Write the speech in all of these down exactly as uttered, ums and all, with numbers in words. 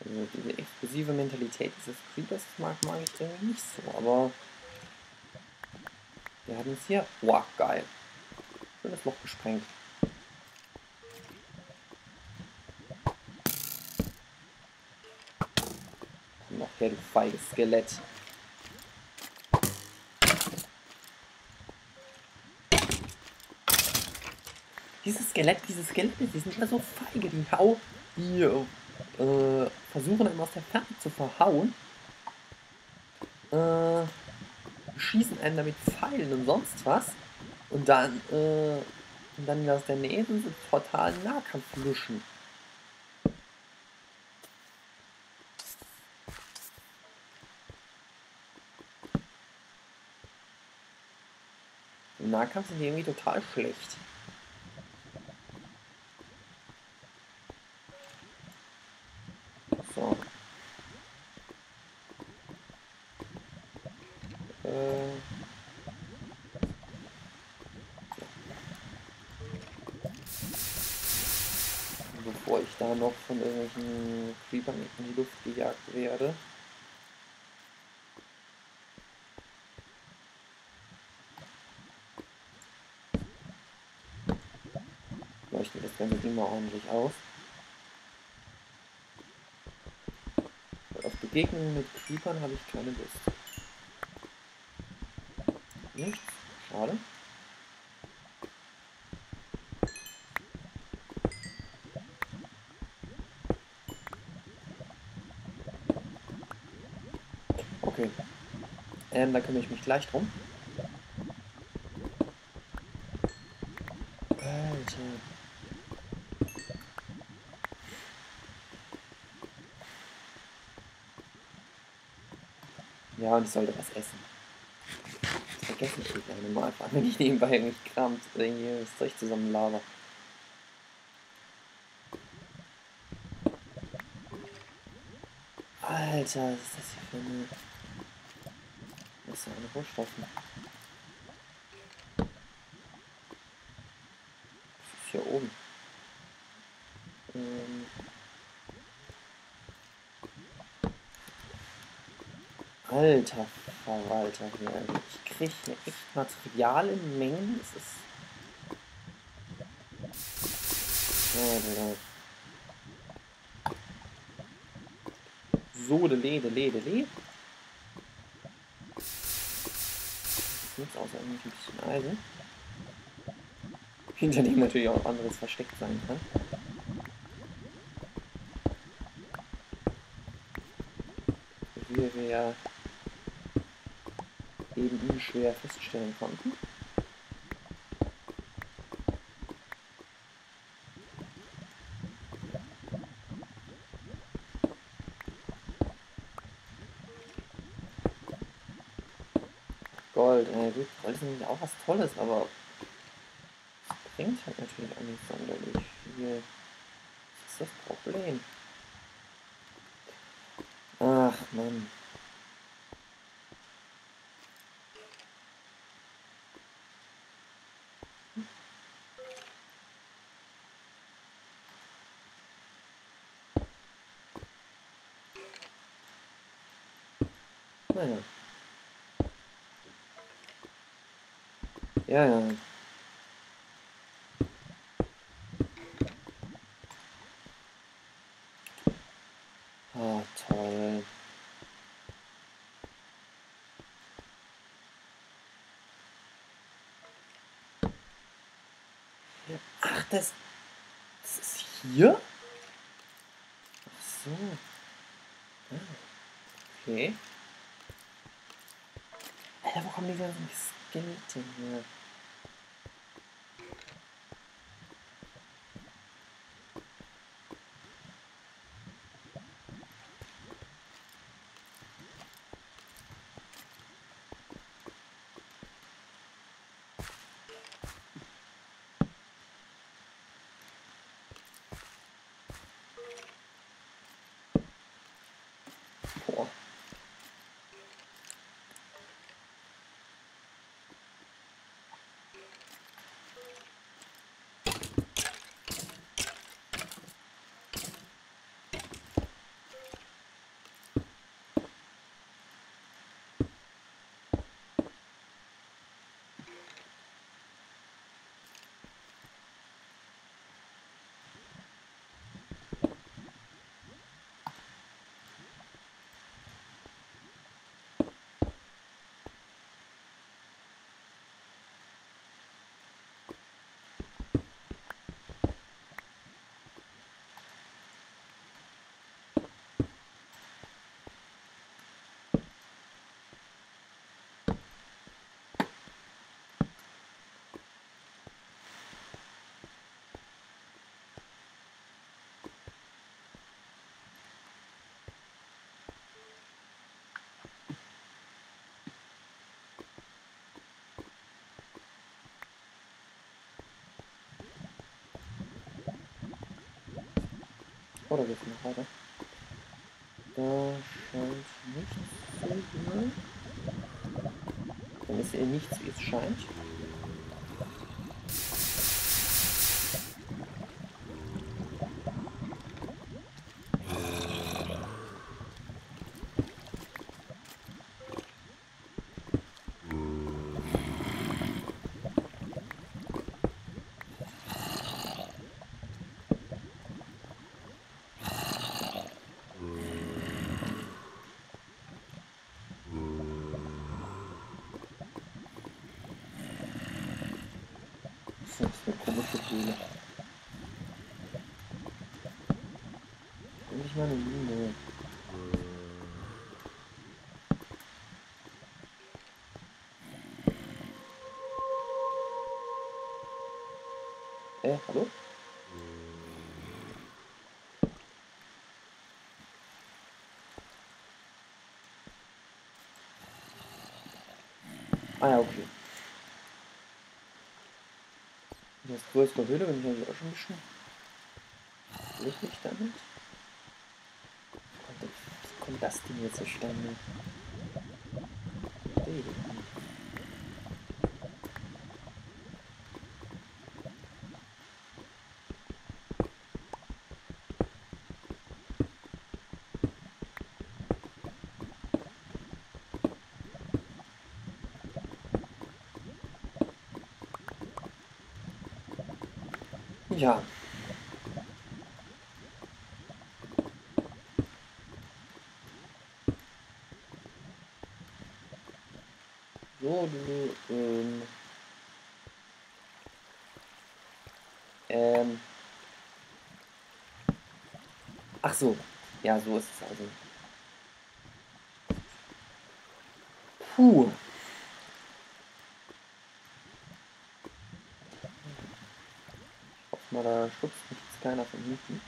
Also diese explosive Mentalität dieses Creepers mag, mag ich irgendwie nicht so, aber wir haben es hier. Wow, geil. Schönes Loch gesprengt. Komm noch her, du feiges Skelett. Dieses Skelett, diese Skelette, die sind immer so feige, die hau, die äh, versuchen einem aus der Ferne zu verhauen. Äh, schießen einen damit Pfeilen und sonst was. Und dann, äh, und dann aus der Nähe sind sie total Nahkampfluschen. Im Nahkampf sind die irgendwie total schlecht. So. Äh. Bevor ich da noch von irgendwelchen Creepern in die Luft gejagt werde. Leuchten das Ganze Ding mal ordentlich aus. Auf Begegnungen mit Creepern habe ich keine Lust. Nichts? Schade. Okay. Ähm, da kümmere ich mich gleich drum. Alter. Ja, und ich sollte was essen. Das vergesse ich hier gerne mal, vor allem wenn ich nebenbei mich kramt, irgendwie das Zeug zusammen laber. Alter, was ist das hier für eine... Was ist das eine Rohstoffen? Was ist hier oben? Ähm... Alter Verwalter hier. Also ich kriege hier echt Material in Mengen. Das ist. So, de lede, lede, lede. Nichts außer irgendwie ein bisschen Eisen. Hinter dem natürlich auch anderes versteckt sein kann. Wie wir ja eben unschwer feststellen konnten. Gold, äh, gut, Gold ist nämlich auch was Tolles, aber es bringt halt natürlich auch nicht sonderlich viel. Das ist das Problem. Ach, Mann. Naja. Ja, ja. Ah, toll. Ach, das, das ist hier? Ach so. Ah, okay. Alter, wo kommen die ganzen Skelette her? Boah. Oder geht's noch weiter? Da scheint nichts zu sein. Dann ist hier nichts, wie es scheint. Das ist eine komische Höhle. Endlich mal eine Mine. Äh, hallo? Ah ja, okay. Das größere Höhle bin ich eigentlich auch schon ein bisschen glücklich damit. Wie kommt das Ding jetzt zustande? Hey. Ja. So, du, ähm, ähm, ach so, ja, so ist es also. Puh. Ich hoffe mal, da schubst mich jetzt keiner von hinten.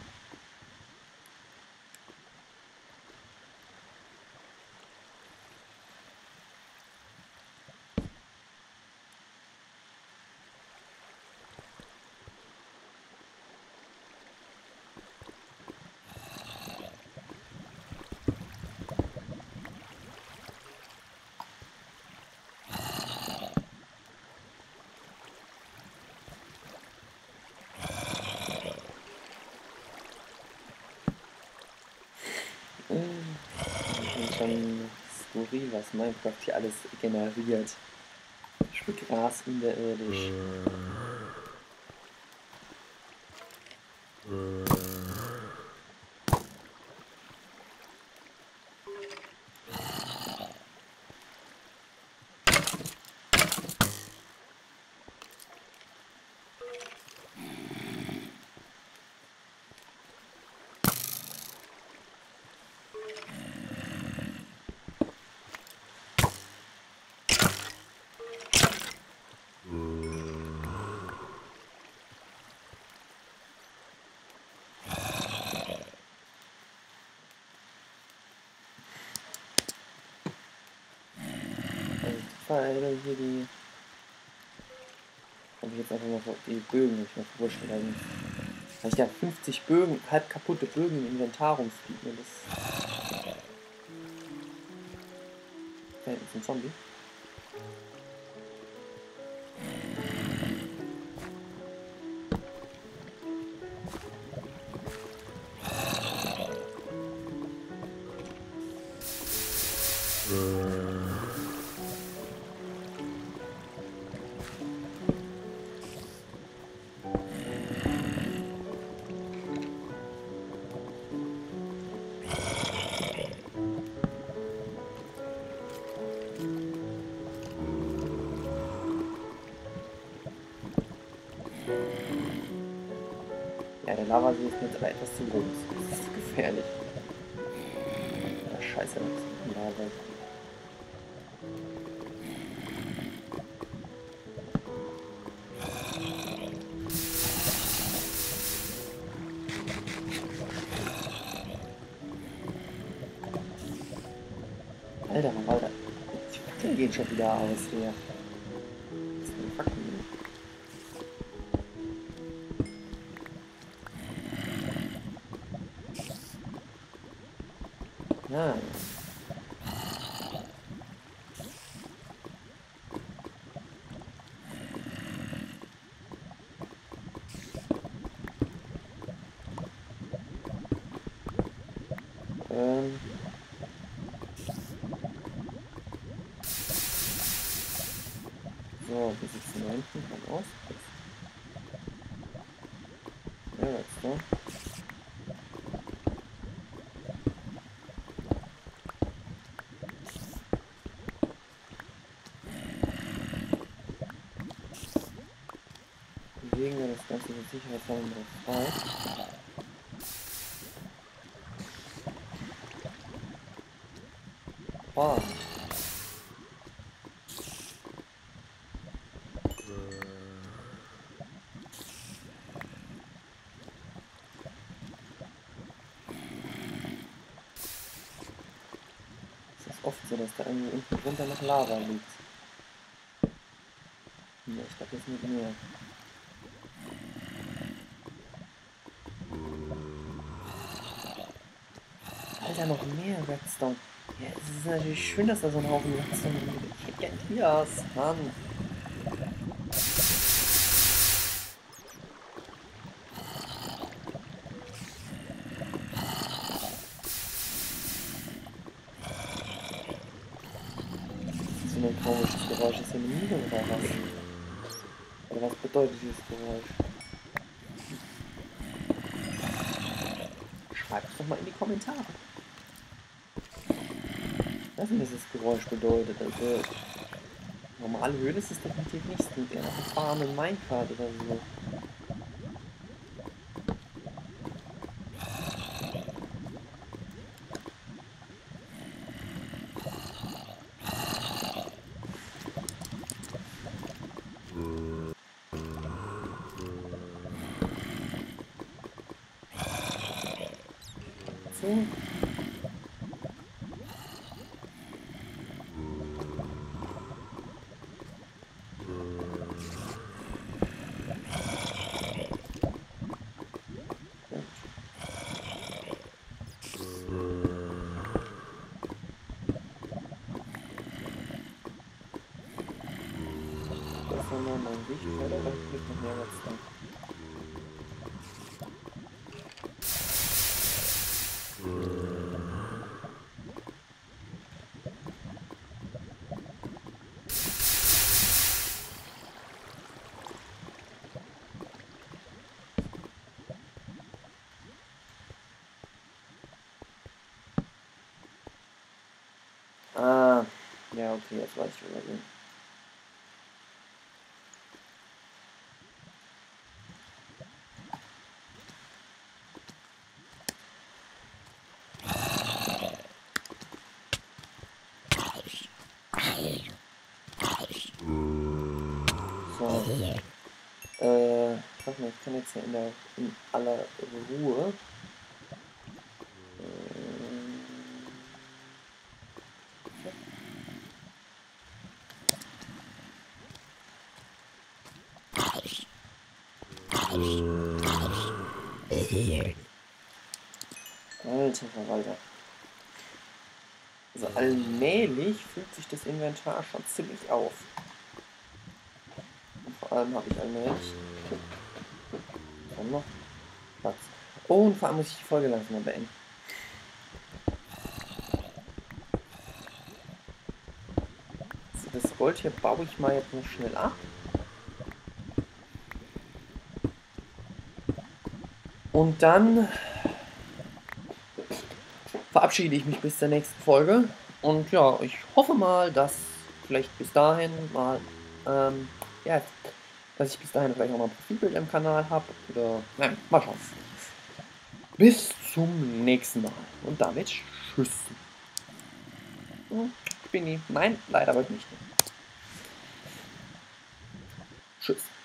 Und schon skurril, was Minecraft hier alles generiert. Für Gras unterirdisch. Pfeile hier die. Habe ich jetzt einfach mal die Bögen nicht mehr verwurscht. Weil ich da fünfzig Bögen, halb kaputte Bögen im Inventar rumfliegen. Das. Da hinten ist ein Zombie. Ja, der Lavasee ist mir aber etwas zu groß. Das ist gefährlich. Ja, scheiße, das ist Lava. Alter, Alter. Die Fackeln gehen schon wieder aus hier. Was ist denn Fackeln? Ja. Ähm. So, wie sieht es denn da hinten dann aus? Ja, jetzt so. Bewegen wir das Ganze mit Sicherheit mal frei. Oh. Es ist oft so, dass da irgendwie unten drunter noch Lava liegt. Ne, ich glaube jetzt nicht mehr. Alter, noch mehr Redstone. Ja, es ist natürlich schön, dass da so ein Haufen Redstone liegt. Ich hätte gern Dias, Mann. So ein komisches Geräusch. Ist hier eine Mine oder was? Oder was bedeutet dieses Geräusch? Schreibt es doch mal in die Kommentare. Was denn dieses Geräusch bedeutet. Also, normale Höhle ist es definitiv nicht. Es klingt eher nach einem fahrenden Minecart oder so. So. Das war nur mein Lichtfeld, aber ich krieg noch mehr Redstone. Ah, ja, okay, jetzt weiß ich, wo wir sind. So. Äh, warte mal, ich kann jetzt hier in, der, in aller Ruhe. Alter Verwalter. Also allmählich füllt sich das Inventar schon ziemlich auf. Und vor allem habe ich allmählich dann noch Platz. Oh, und vor allem muss ich die Folge langsam mal beenden. So, das Gold hier baue ich mal jetzt noch schnell ab. Und dann verabschiede ich mich bis zur nächsten Folge. Und ja, ich hoffe mal, dass vielleicht bis dahin mal, ähm, ja, dass ich bis dahin vielleicht auch mal ein Profilbild im Kanal habe. Oder, nein, mal schauen. Bis zum nächsten Mal. Und damit tschüss. Ich bin nie. Nein, leider heute nicht. Tschüss.